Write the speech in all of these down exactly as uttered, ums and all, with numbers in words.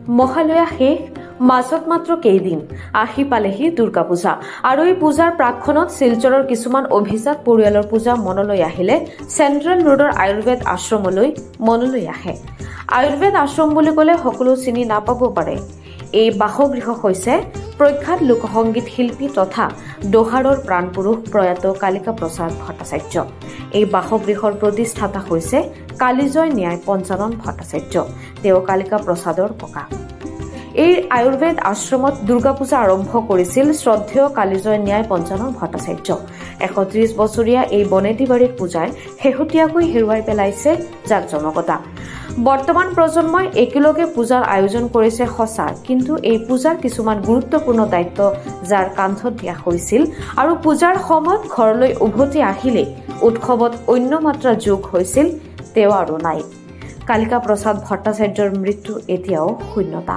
মহালয়া শেষ, মাজত মাত্ৰ কেইদিন আহি পালেহি দুৰ্গা পূজা। আৰু এই পূজাৰ প্ৰাক্ষণত শিলচৰৰ কিছুমান অভিজাত পৰিয়ালৰ পূজা মনলৈ আহিলে চেণ্ট্ৰেল ৰোডৰ আয়ুৰ্বেদ আশ্ৰমলৈ মনলৈ আহে। আয়ুৰ্বেদ আশ্ৰম বুলি ক'লে সকলো চিনি নাপাব পাৰে। এই বাসগৃহ হৈছে প্ৰখ্যাত লোকসংগীত শিল্পী তথা দোহাৰৰ প্ৰাণপুৰুষ প্ৰয়াত কালিকা প্ৰসাদ ভট্টাচাৰ্য। এই বাসগৃহৰ প্ৰতিষ্ঠাতা হৈছে কালিজয় ন্যায় পঞ্চানন ভট্টাচাৰ্য। তেওঁ কালিকা প্ৰসাদৰ ককা। এই আয়ুৰ্বেদ আশ্ৰমত দুৰ্গা পূজা আৰম্ভ কৰিছিল শ্ৰদ্ধেয় কালিজয় ন্যায় পঞ্চানন ভট্টাচাৰ্য। এশ ত্ৰিশ বছৰীয়া এই বনেতি বাৰীৰ পূজাই শেহতীয়াকৈ হেৰুৱাই পেলাইছে জাকজমকতা। বৰ্তমান প্ৰজন্মই একেলগে পূজাৰ আয়োজন কৰিছে সঁচা, কিন্তু এই পূজাৰ কিছুমান গুৰুত্বপূৰ্ণ দায়িত্ব যাৰ কান্ধত দিয়া হৈছিল আৰু পূজাৰ সময়ত ঘৰলৈ উভতি আহিলে উৎসৱত অন্য মাত্ৰা যোগ হৈছিল, তেওঁ আৰু নাই। কালিকা প্ৰসাদ ভট্টাচাৰ্যৰ মৃত্যু এতিয়াও শূন্যতা।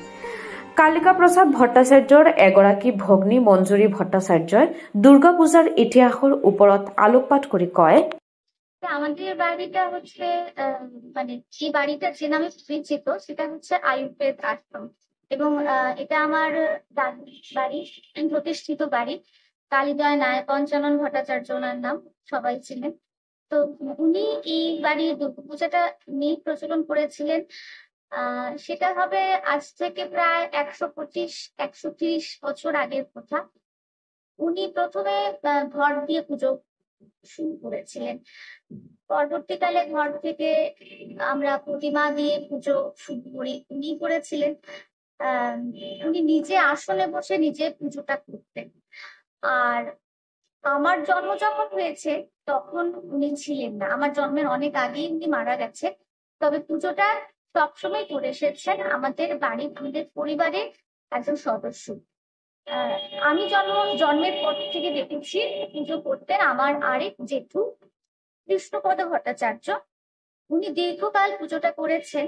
কালিকা প্ৰসাদ ভট্টাচাৰ্যৰ এগৰাকী ভগ্নী মঞ্জুৰী ভট্টাচাৰ্যই দুৰ্গা পূজাৰ ইতিহাসৰ ওপৰত আলোকপাত কৰি কয়, আমাদের বাড়িটা হচ্ছে মানে যে বাড়িটা যে নামে পরিচিত সেটা হচ্ছে আয়ুর্বেদ আশ্রম, এবং এটা আমার দাদির বাড়ি, প্রতিষ্ঠিত বাড়ি। কালিজয় ন্যায় পঞ্চানন ভট্টাচার্য ওনার নাম, সবাই ছিলেন। তো উনি এই বাড়ির দুর্গাপূজাটা উনি প্রচলন করেছিলেন। আহ সেটা হবে আজ থেকে প্রায় একশো পঁচিশ একশো ত্রিশ বছর আগের কথা। উনি প্রথমে ঘর দিয়ে পুজো শুরু করেছিলেন। পরবর্তীকালে ঘর থেকে আমরা প্রতিমা দিয়ে পুজো শুরু করি। উনি করেছিলেন, আহ উনি নিজে আসনে বসে নিজে পুজোটা করতেন। আর আমার জন্ম যখন হয়েছে তখন উনি ছিলেন না, আমার জন্মের অনেক আগেই উনি মারা গেছে। তবে পুজোটা সবসময় করে এসেছেন আমাদের বাড়ির, আমাদের পরিবারের একজন সদস্য। আহ আমি জন্ম জন্মের পর থেকে দেখেছি পুজো করতেন আমার আরেক জেঠু কৃষ্ণপদ ভট্টাচার্য। উনি দীর্ঘকাল পুজোটা করেছেন।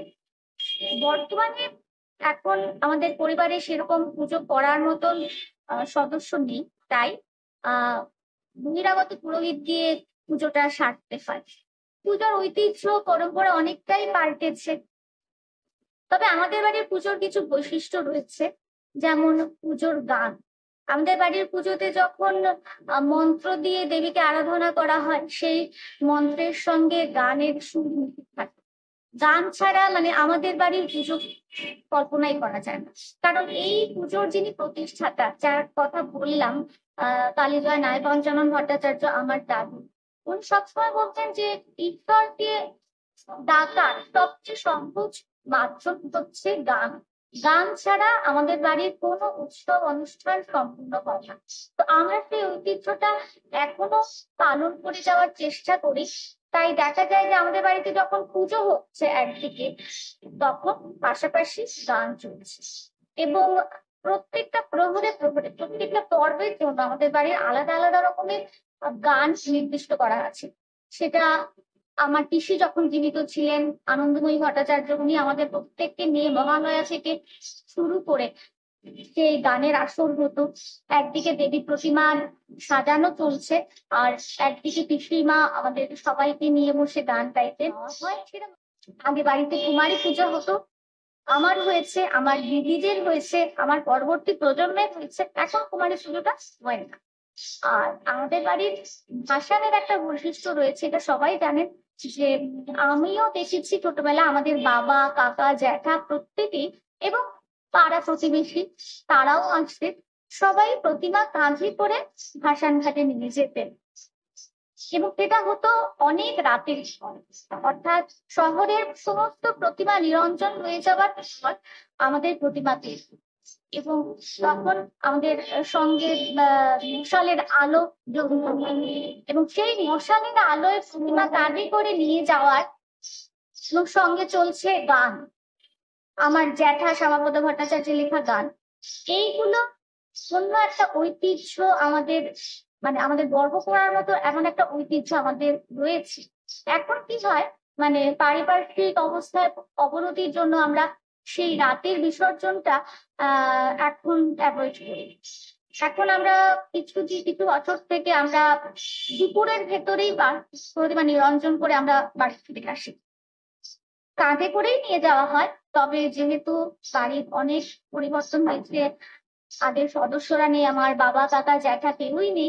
বর্তমানে এখন আমাদের পরিবারে সেরকম পুজো করার মতন সদস্য নেই, তাই আহ বহিরাগত পুরোহিত দিয়ে পুজোটা সারতে হয়। পূজার ঐতিহ্য পরম্পরা অনেকটাই পাল্টেছে, তবে আমাদের বাড়ির পুজোর কিছু বৈশিষ্ট্য রয়েছে, যেমন পুজোর গান। আমাদের বাড়ির পুজোতে যখন মন্ত্র দিয়ে দেবীকে আরাধনা করা হয়, সেই মন্ত্রের সঙ্গে গানের সুর থাকে। গান ছাড়া মানে আমাদের বাড়ির পুজো কল্পনাই করা যায় না। কারণ এই পুজোর যিনি প্রতিষ্ঠাতা, যার কথা বললাম, আহ কালিজয় ন্যায় পঞ্চানন ভট্টাচার্য আমার দাদু, উনি সবসময় বলতেন যে ঈশ্বরকে ডাকার সবচেয়ে সহজ মাধ্যম হচ্ছে গান। গান ছাড়া আমাদের বাড়ির কোনো উৎসব অনুষ্ঠান সম্পূর্ণ হয় না। তো আমরা সেই ঐতিহ্যটা এখনো পালন করে যাওয়ার চেষ্টা করি। তাই দেখা যায় যে আমাদের বাড়িতে যখন পুজো হচ্ছে একদিকে, তখন পাশাপাশি গান চলছে, এবং প্রত্যেকটা প্রহরে প্রহরে প্রত্যেকটা পর্বের জন্য আমাদের বাড়ির আলাদা আলাদা রকমের গান নির্দিষ্ট করা আছে। সেটা আমার পিসি যখন জীবিত ছিলেন, আনন্দময়ী ভট্টাচার্য, উনি আমাদের প্রত্যেককে নিয়ে মহালয়া থেকে শুরু করে সেই গানের আসর হতো। একদিকে দেবী প্রতিমা সাজানো চলছে, আর একদিকে পিসিমা আমাদের সবাইকে নিয়ে বসে গান গাইতেন। আগে বাড়িতে কুমারী পূজা হতো, আমার হয়েছে, আমার দিদিদের হয়েছে, আমার পরবর্তী প্রজন্মের হয়েছে। এখন কুমারী পুজোটা হয় না। আর আমাদের বাড়ির ভাসানের একটা বৈশিষ্ট্য রয়েছে, এটা সবাই জানেন, যে আমিও দেখেছি ছোটবেলা আমাদের বাবা, কাকা, জ্যাঠা প্রত্যেকেই এবং পাড়া প্রতিবেশী তারাও আসতে, সবাই প্রতিমা কাঁধে করে ভাসান ঘাটে নিয়ে যেতেন। এবং এটা হতো অনেক রাতের সময়, অর্থাৎ শহরের সমস্ত প্রতিমা নিরঞ্জন হয়ে যাওয়ার পর আমাদের প্রতিমাতে, এবং তখন আমাদের সঙ্গে মশালের আলো, এবং সেই মশালের আলোয় প্রতিমা কাঁধে করে নিয়ে যাওয়ার সঙ্গে চলছে গান, আমার জ্যাঠা শ্যামাপদ ভট্টাচার্যের লেখা গান। এইগুলো অন্য একটা ঐতিহ্য, আমাদের মানে আমাদের গর্ব করার মতো এমন একটা ঐতিহ্য আমাদের রয়েছে। এখন কি হয়, মানে পারিপার্শ্বিক অবস্থায় অবনতির জন্য আমরা সেই রাতের বিসর্জনটা আহ এখন অ্যাভয়েড করি। এখন আমরা কিছু কিছু বছর থেকে আমরা দুপুরের ভেতরেই প্রতিমা নিরঞ্জন করে আমরা বাড়ি ফিরে আসি। কাঁধে করেই নিয়ে যাওয়া হয়, তবে যেহেতু বাড়ির অনেক পরিবর্তন হয়েছে, আগের সদস্যরা নেই, আমার বাবা কাকা জ্যাঠা কেউই নেই,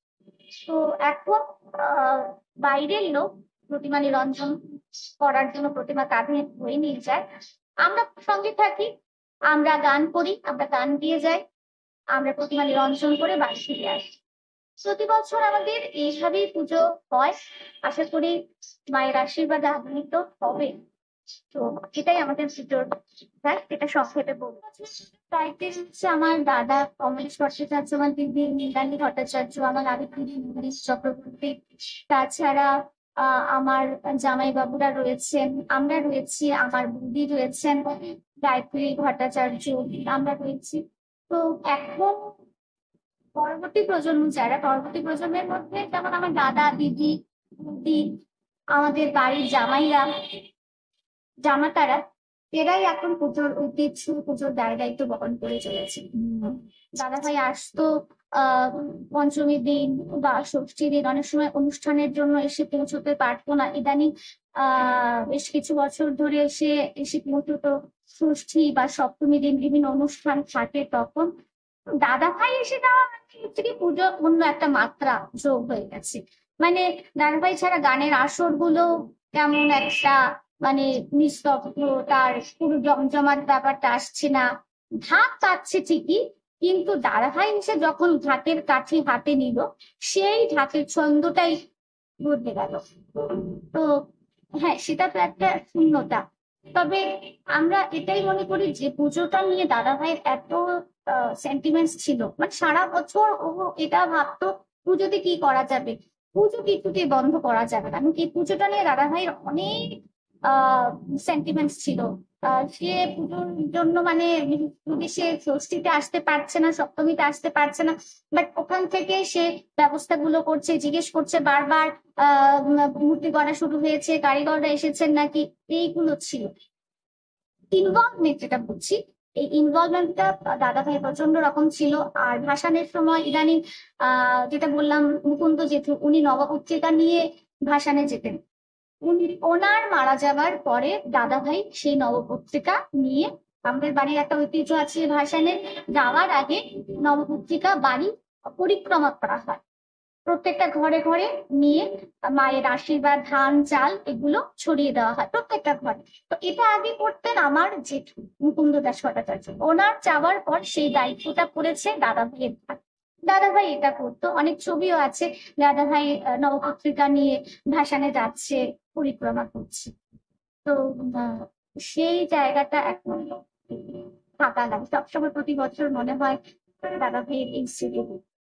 তো এখন আহ বাইরের লোক প্রতিমা নিরঞ্জন করার জন্য প্রতিমা কাঁধে বয়ে নিয়ে যায়। আমরা সঙ্গে থাকি, আমরা গান করি, আমরা গান দিয়ে যাই, আমরা প্রতিমা নিরঞ্জন করে বাড়ি ফিরে আসি। প্রতি বছর আমাদের এইভাবেই পুজো হয়। আশা করি মায়ের আশীর্বাদ আনন্দিত হবে। তো এটাই আমাদের পুজোর, এটা সংক্ষেপে বলবো। দায়িত্বে হচ্ছে আমার দাদা কমলেশ ভট্টাচার্য, আমার দিদি মৃণালী ভট্টাচার্য, আমার আরেক দিদি নীলিশ চক্রবর্তী, তাছাড়া আহ আমার জামাই বাবুরা রয়েছেন, আমরা রয়েছি, আমার বৌদি রয়েছেন গায়ত্রী ভট্টাচার্য, আমরা রয়েছি। তো এখন পরবর্তী প্রজন্ম যারা, পরবর্তী প্রজন্মের মধ্যে যেমন আমার দাদা দিদি দিদি, আমাদের বাড়ির জামাইরা জামাতারা, এরাই এখন পুজোর ঐতিহ্য, পুজোর দায় দায়িত্ব বহন করে চলেছে। দাদা ভাই আসতো আহ পঞ্চমীর দিন বা ষষ্ঠীর দিন, অনেক সময় অনুষ্ঠানের জন্য এসে পৌঁছতে পারতো না, ইদানিং আহ বেশ কিছু বছর ধরে এসে এসে পৌঁছতো ষষ্ঠী বা সপ্তমী দিন, বিভিন্ন অনুষ্ঠান থাকে তখন। দাদা ভাই এসে যাওয়া মানে হচ্ছে কি পুজো অন্য একটা মাত্রা যোগ হয়ে গেছে। মানে দাদা ভাই ছাড়া গানের আসর গুলো কেমন একটা মানে নিস্তব্ধ, তার পুরো জমজমাট ব্যাপারটা আসছে না। ঢাক কাটছে ঠিকই, কিন্তু দাদা ভাই এসে যখন ঢাকের কাঠি হাতে নিল, সেই ঢাকের ছন্দটাই বদলে গেল। তো হ্যাঁ, সেটা তো একটা শূন্যতা। তবে আমরা এটাই মনে করি যে পুজোটা নিয়ে দাদা ভাইয়ের এত সেন্টিমেন্টস ছিল, মানে সারা বছর ও এটা ভাবতো পুজোতে কি করা যাবে, পুজো কিছুতেই বন্ধ করা যাবে না। এই পুজোটা নিয়ে দাদা ভাইয়ের অনেক আহ সেন্টিমেন্টস ছিল। আহ সে পুজোর জন্য মানে যদি সে ষষ্ঠীতে আসতে পারছে না, সপ্তমীতে আসতে পারছে না, বাট ওখান থেকে সে ব্যবস্থাগুলো করছে, জিজ্ঞেস করছে বারবার আহ মূর্তি গড়া শুরু হয়েছে, কারিগররা এসেছেন নাকি, এইগুলো ছিল ইনভলভমেন্ট। যেটা বুঝছি এই ইনভলভমেন্টটা দাদা ভাই প্রচন্ড রকম ছিল। আর ভাসানের সময় ইদানিং আহ যেটা বললাম মুকুন্দ জেঠু, উনি নবপত্রিকা নিয়ে ভাসানে যেতেন। উনি ওনার মারা যাবার পরে দাদা ভাই সেই নবপত্রিকা নিয়ে, আমাদের বাড়ির একটা ঐতিহ্য আছে ভাসানে যাওয়ার আগে নবপত্রিকা বাড়ি পরিক্রমা করা হয়, প্রত্যেকটা ঘরে ঘরে নিয়ে মায়ের আশীর্বাদ, ধান চাল এগুলো ছড়িয়ে দেওয়া হয় প্রত্যেকটা ঘরে। তো এটা আগে করতেন আমার জেঠু মুকুন্দ দাস ভট্টাচার্য, ওনার যাওয়ার পর সেই দায়িত্বটা পড়েছে দাদা ভাইয়ের ভাই। দাদা ভাই এটা করতো, অনেক ছবিও আছে দাদা ভাই নবপত্রিকা নিয়ে ভাসানে যাচ্ছে, পরিক্রমা করছে। তো সেই জায়গাটা এখন ফাঁকা লাগে, সবসময় প্রতি বছর মনে হয় দাদা ভাইয়ের এই স্মৃতি